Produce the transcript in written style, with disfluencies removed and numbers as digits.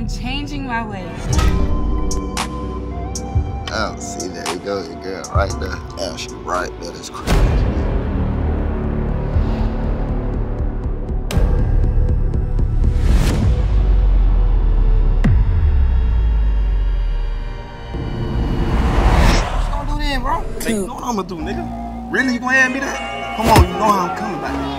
I'm changing my ways. Oh, see, there you go, your girl right there. Yeah, she right there, that's crazy. What you gonna do then, bro? Hey, you know what I'm gonna do, nigga? Really, you gonna hand me that? Come on, you know how I'm coming back.